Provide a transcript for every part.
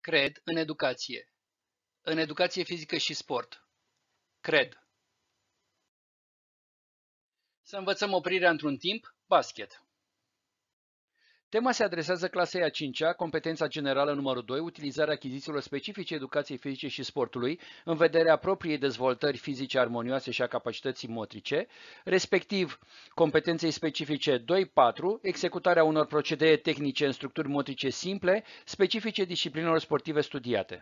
Cred în educație. În educație fizică și sport. Cred. Să învățăm oprirea într-un timp, basket. Tema se adresează clasei a 5-a, competența generală numărul 2, utilizarea achizițiilor specifice educației fizice și sportului în vederea propriei dezvoltări fizice armonioase și a capacității motrice, respectiv competenței specifice 2-4, executarea unor procedee tehnice în structuri motrice simple, specifice disciplinelor sportive studiate.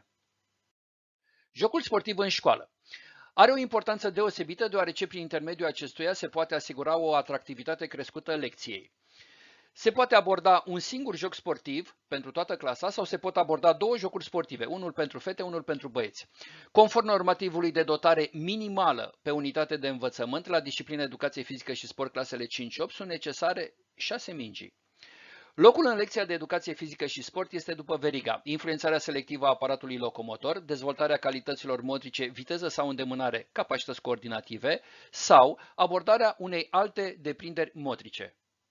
Jocul sportiv în școală are o importanță deosebită deoarece prin intermediul acestuia se poate asigura o atractivitate crescută lecției. Se poate aborda un singur joc sportiv pentru toată clasa sau se pot aborda două jocuri sportive, unul pentru fete, unul pentru băieți. Conform normativului de dotare minimală pe unitate de învățământ, la discipline educație fizică și sport clasele 5-8 sunt necesare 6 mingi. Locul în lecția de educație fizică și sport este după veriga: influențarea selectivă a aparatului locomotor, dezvoltarea calităților motrice, viteză sau îndemânare, capacități coordinative sau abordarea unei alte deprinderi motrice.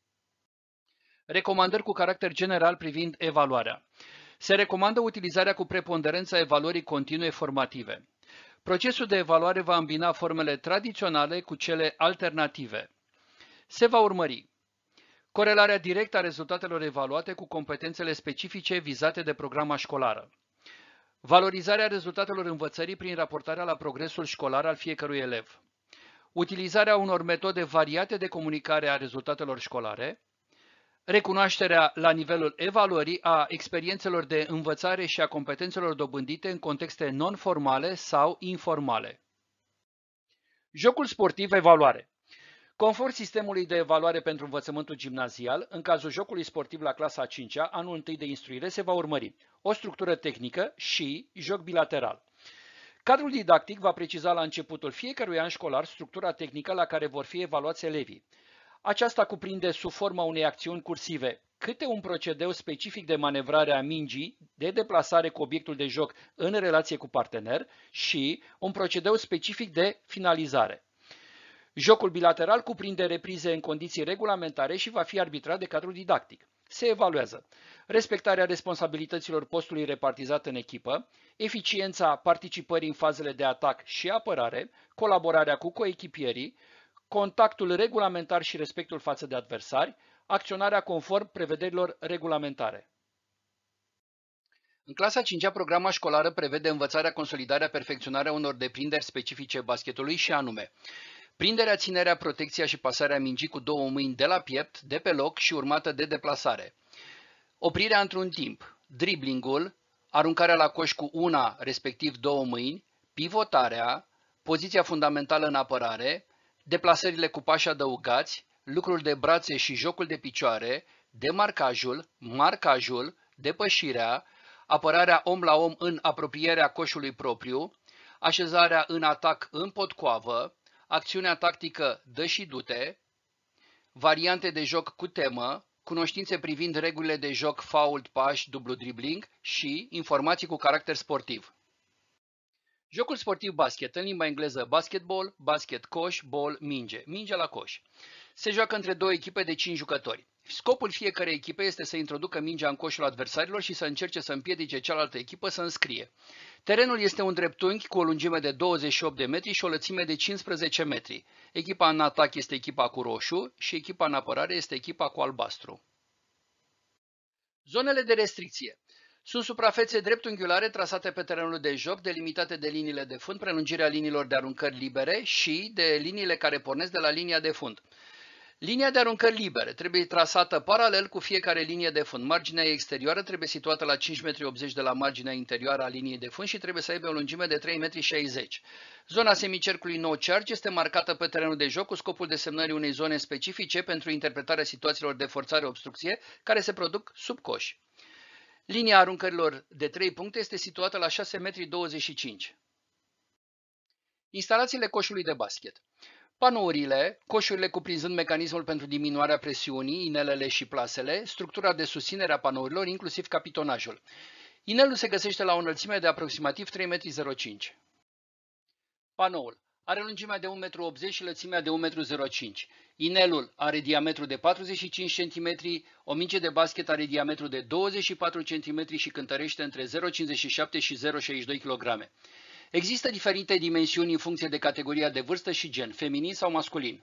Recomandări cu caracter general privind evaluarea. Se recomandă utilizarea cu preponderență a evaluării continue formative. Procesul de evaluare va îmbina formele tradiționale cu cele alternative. Se va urmări corelarea directă a rezultatelor evaluate cu competențele specifice vizate de programa școlară. Valorizarea rezultatelor învățării prin raportarea la progresul școlar al fiecărui elev. Utilizarea unor metode variate de comunicare a rezultatelor școlare. Recunoașterea la nivelul evaluării a experiențelor de învățare și a competențelor dobândite în contexte non-formale sau informale. Jocul sportiv evaluare. Conform sistemului de evaluare pentru învățământul gimnazial, în cazul jocului sportiv la clasa a 5-a, anul 1 de instruire, se va urmări o structură tehnică și joc bilateral. Cadrul didactic va preciza la începutul fiecărui an școlar structura tehnică la care vor fi evaluați elevii. Aceasta cuprinde sub forma unei acțiuni cursive câte un procedeu specific de manevrare a mingii, de deplasare cu obiectul de joc în relație cu partener și un procedeu specific de finalizare. Jocul bilateral cuprinde reprize în condiții regulamentare și va fi arbitrat de cadrul didactic. Se evaluează respectarea responsabilităților postului repartizat în echipă, eficiența participării în fazele de atac și apărare, colaborarea cu coechipierii, contactul regulamentar și respectul față de adversari, acționarea conform prevederilor regulamentare. În clasa 5-a, programa școlară prevede învățarea, consolidarea, perfecționarea unor deprinderi specifice basketului și anume: prinderea, ținerea, protecția și pasarea mingii cu două mâini de la piept, de pe loc și urmată de deplasare. Oprirea într-un timp, driblingul, aruncarea la coș cu una, respectiv două mâini, pivotarea, poziția fundamentală în apărare, deplasările cu pași adăugați, lucrul de brațe și jocul de picioare, demarcajul, marcajul, depășirea, apărarea om la om în apropierea coșului propriu, așezarea în atac în potcoavă, acțiunea tactică dă și du-te, variante de joc cu temă, cunoștințe privind regulile de joc, fault, pași, dublu dribbling și informații cu caracter sportiv. Jocul sportiv basket, în limba engleză basketball, basket coș, ball, minge, minge la coș. Se joacă între două echipe de 5 jucători. Scopul fiecărei echipe este să introducă mingea în coșul adversarilor și să încerce să împiedice cealaltă echipă să înscrie. Terenul este un dreptunghi cu o lungime de 28 de metri și o lățime de 15 metri. Echipa în atac este echipa cu roșu și echipa în apărare este echipa cu albastru. Zonele de restricție. Sunt suprafețe dreptunghiulare trasate pe terenul de joc, delimitate de liniile de fund, prelungirea liniilor de aruncări libere și de liniile care pornesc de la linia de fund. Linia de aruncări libere trebuie trasată paralel cu fiecare linie de fund. Marginea exterioară trebuie situată la 5,80 m de la marginea interioară a liniei de fund și trebuie să aibă o lungime de 3,60 m. Zona semicercului no charge este marcată pe terenul de joc cu scopul desemnării unei zone specifice pentru interpretarea situațiilor de forțare-obstrucție care se produc sub coș. Linia aruncărilor de 3 puncte este situată la 6,25 m. Instalațiile coșului de basket. Panourile, coșurile cuprinzând mecanismul pentru diminuarea presiunii, inelele și plasele, structura de susținere a panourilor, inclusiv capitonajul. Inelul se găsește la o înălțime de aproximativ 3,05 m. Panoul Are lungimea de 1,80 m și lățimea de 1,05 m. Inelul are diametru de 45 cm, o minge de basket are diametru de 24 cm și cântărește între 0,57 și 0,62 kg. Există diferite dimensiuni în funcție de categoria de vârstă și gen, feminin sau masculin.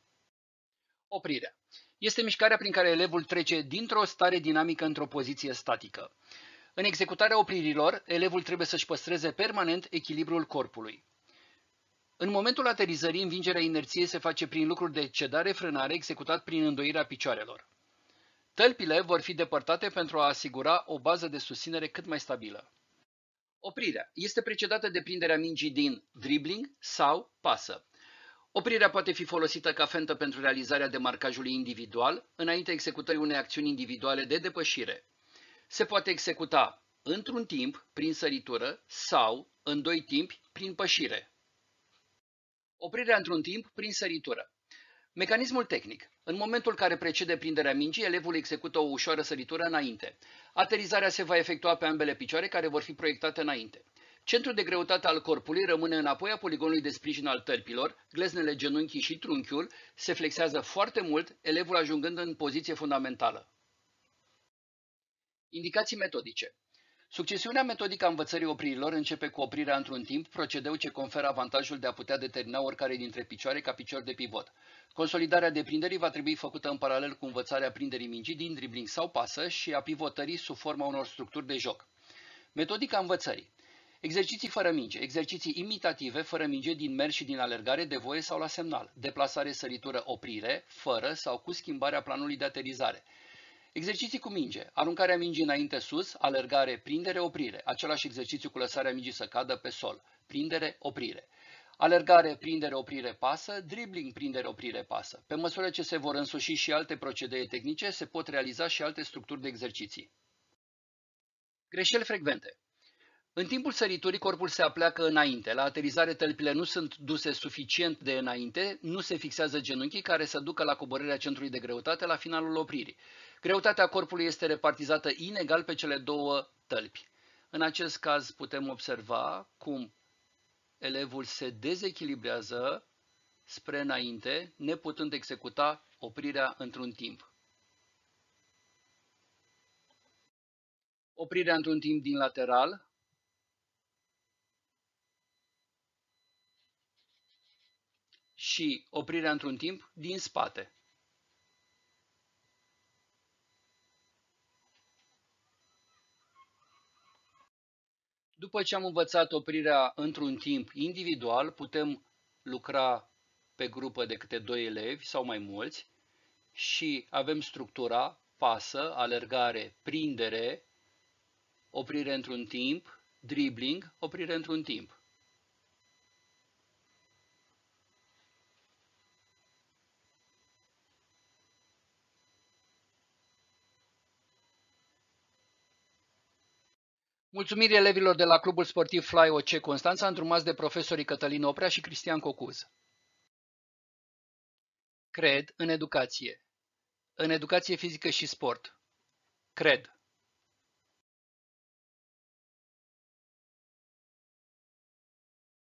Oprirea. Este mișcarea prin care elevul trece dintr-o stare dinamică într-o poziție statică. În executarea opririlor, elevul trebuie să-și păstreze permanent echilibrul corpului. În momentul aterizării, învingerea inerției se face prin lucruri de cedare-frânare executat prin îndoirea picioarelor. Tălpile vor fi depărtate pentru a asigura o bază de susținere cât mai stabilă. Oprirea este precedată de prinderea mingii din dribbling sau pasă. Oprirea poate fi folosită ca fentă pentru realizarea demarcajului individual, înainte executării unei acțiuni individuale de depășire. Se poate executa într-un timp, prin săritură, sau în doi timpi, prin pășire. Oprirea într-un timp, prin săritură. Mecanismul tehnic. În momentul care precede prinderea mingii, elevul execută o ușoară săritură înainte. Aterizarea se va efectua pe ambele picioare care vor fi proiectate înainte. Centrul de greutate al corpului rămâne înapoi a poligonului de sprijin al tălpilor, gleznele, genunchii și trunchiul se flexează foarte mult, elevul ajungând în poziție fundamentală. Indicații metodice. Succesiunea metodică a învățării opririlor începe cu oprirea într-un timp, procedeu ce conferă avantajul de a putea determina oricare dintre picioare ca picior de pivot. Consolidarea deprinderii va trebui făcută în paralel cu învățarea prinderii mingii din dribbling sau pasă și a pivotării sub forma unor structuri de joc. Metodica învățării. Exerciții fără minge, exerciții imitative fără minge din mers și din alergare de voie sau la semnal, deplasare, săritură, oprire, fără sau cu schimbarea planului de aterizare. Exerciții cu minge, aruncarea mingii înainte sus, alergare, prindere, oprire, același exercițiu cu lăsarea mingii să cadă pe sol, prindere, oprire. Alergare, prindere, oprire, pasă, dribbling, prindere, oprire, pasă. Pe măsură ce se vor însuși și alte procedee tehnice, se pot realiza și alte structuri de exerciții. Greșeli frecvente. În timpul săriturii, corpul se apleacă înainte. La aterizare, tălpile nu sunt duse suficient de înainte, nu se fixează genunchii care să ducă la coborârea centrului de greutate la finalul opririi. Greutatea corpului este repartizată inegal pe cele două tălpi. În acest caz putem observa cum elevul se dezechilibrează spre înainte, neputând executa oprirea într-un timp. Oprirea într-un timp din lateral. Și oprirea într-un timp din spate. După ce am învățat oprirea într-un timp individual, putem lucra pe grupă de câte 2 elevi sau mai mulți și avem structura pasă, alergare, prindere, oprire într-un timp, dribbling, oprire într-un timp. Mulțumiri elevilor de la Clubul Sportiv Fly OC Constanța, îndrumați de profesorii Cătălin Oprea și Cristian Cocuz. Cred în educație fizică și sport. Cred